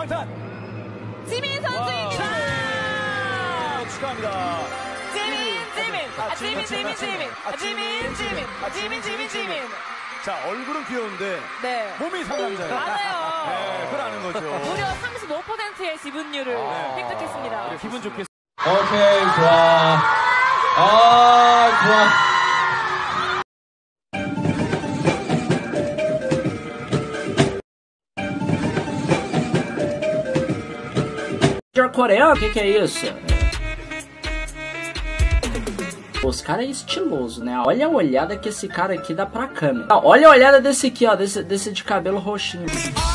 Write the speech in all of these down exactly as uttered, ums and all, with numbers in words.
방탄 지민 선수입니다. 와, 축하합니다. 지민, 지민, 아, 지민, 지민, 지민, 아, 지민, 지민, 아, 지민, 지민, 지민. 자, 얼굴은 귀여운데 네. 몸이 상남자예요. 맞아요. 네, 그러는 거죠. 무려 삼십오 퍼센트의 지분율을 아, 획득했습니다. 네, 기분 좋게. 오케이, 좋아. 아, 좋아. coreano, o que que é isso? Os caras é estiloso, né? Olha a olhada que esse cara aqui dá pra câmera. Não, olha a olhada desse aqui, ó, desse, desse de cabelo roxinho.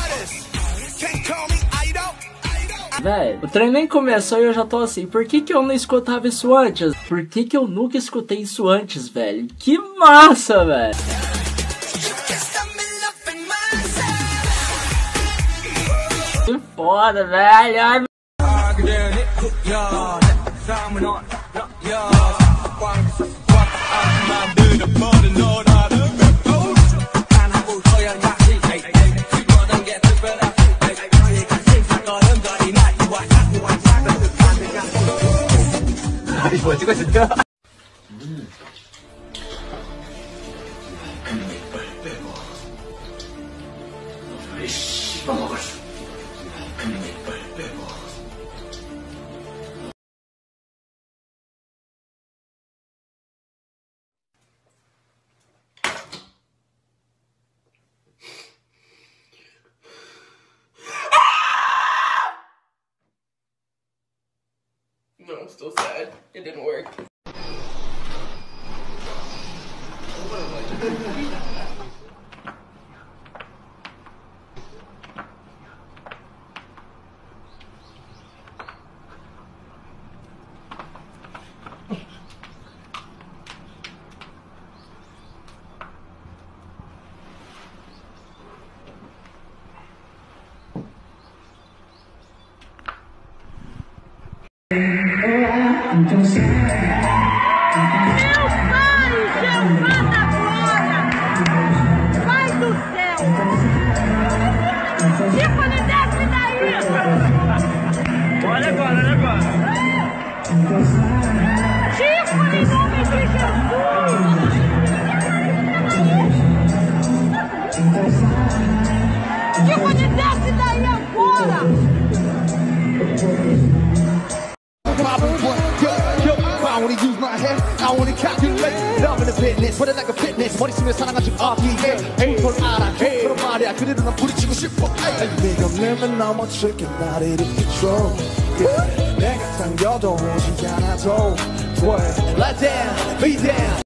Véi, o treino nem começou e eu já tô assim, por que que eu não escutava isso antes? Por que que eu nunca escutei isso antes, velho? Que massa, velho! Que foda, velho! 뭐 찍고 있을까? No, I'm still sad. It didn't work. I wanna calculate love in the business put it like a fitness 머리 쓰면 사랑하지 아기게 행복을 알아해 그런 말이야 그래도 난 부딪히고 싶어 내가 내면 너무 chicken not it if you true 내가 당겨도 오지 않아도 돼 Let down, be down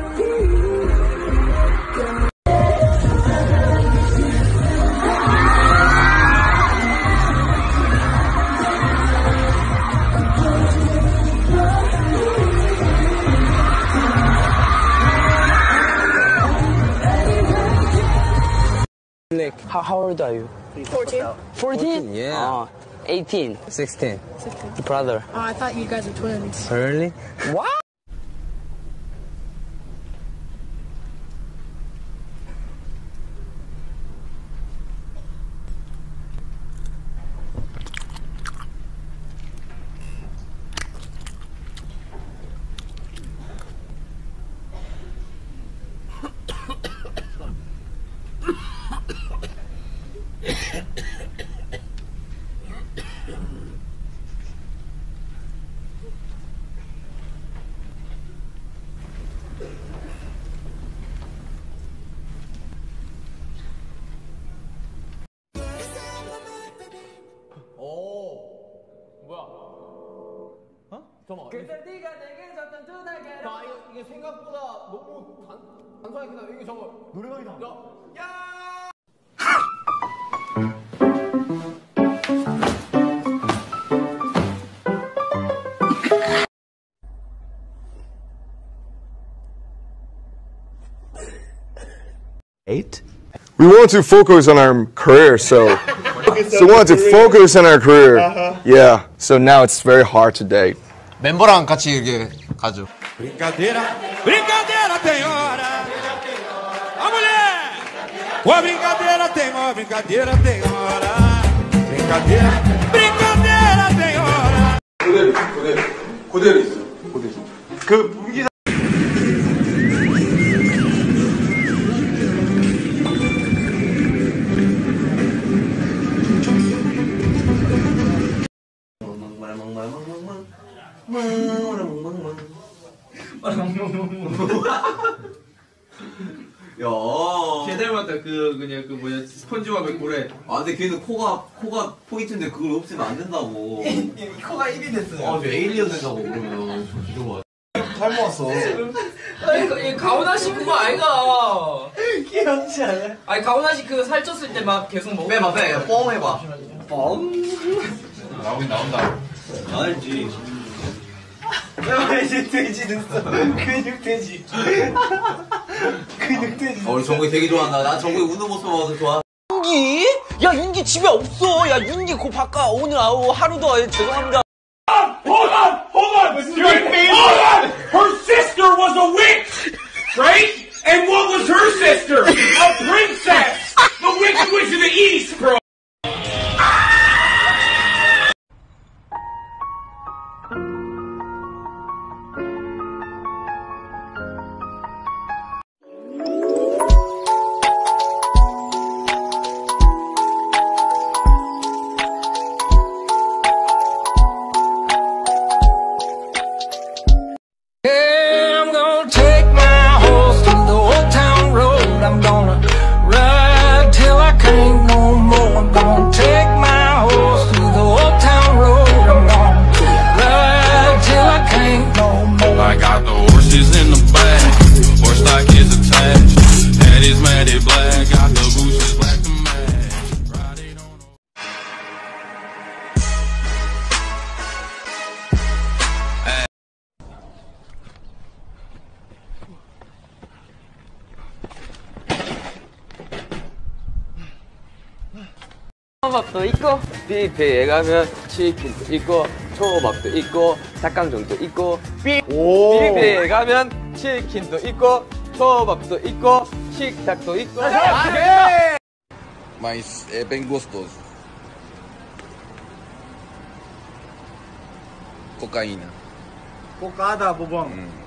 Nick, how, how old are you? fourteen. fourteen? Yeah. Uh, eighteen. sixteen. sixteen. Brother. Oh, I thought you guys were twins. Really? What? 잠깐만. 근데 네가 내게 줬던 두 달계로. 아, 이거, 이게 생각보다 너무 단, 단순하게 끝나. 이게 저거 노래방이다. 야! 야! Eight? We want to focus on our career, so so we want to focus on our career. Uh-huh. Yeah. So now it's very hard today. 멤버랑 같이 이렇게 가죠. Brincadeira, brincadeira tem hora. A mulher, a brincadeira tem hora, brincadeira tem hora. brincadeira, brincadeira tem hora. 그대로, 그대로. 그대로 있어. 그대로. 그, 무기자. 야, 걔 닮았다. 그 그냥 그 뭐냐 스펀지밥의 고래. 아 근데 걔는 코가 코가 포인트인데 그걸 없애면 안 된다고. 이 코가 일이 됐어요. 아, 저 에일리언 된다고 그러면 기도 잘 모았어. 아니, 가오나 씨 그거 아이가. 귀엽지 않아? 아니, 가오나 씨 그 살쪘을 때 막 계속 먹어. 빼봐 빼, 뻥 해봐. 뻥. 나오긴 나온다. 알지. 야 이제 돼지 됐어. 근육 돼지. 근육 돼지. 어, 우리 정국이 되게 좋아한다. 나 정국이 웃는 모습 봐서 좋아. 윤기? 야 윤기 집에 없어. 야 윤기 고 바꿔. 오늘 아우 하루도 아예 죄송합니다. Hold on, hold on, hold on. Her sister was a witch, right? And what was her sister? A princess. The Wicked Witch of the East, bro. 초밥도 있고 뷔페에 가면 치킨도 있고 초밥도 있고 닭강정도 있고 뷔페에 가면 치킨도 있고 초밥도 있고 식탁도 있고. Mas é bem gostoso. Cocaína. Cocada, bobão. Hum.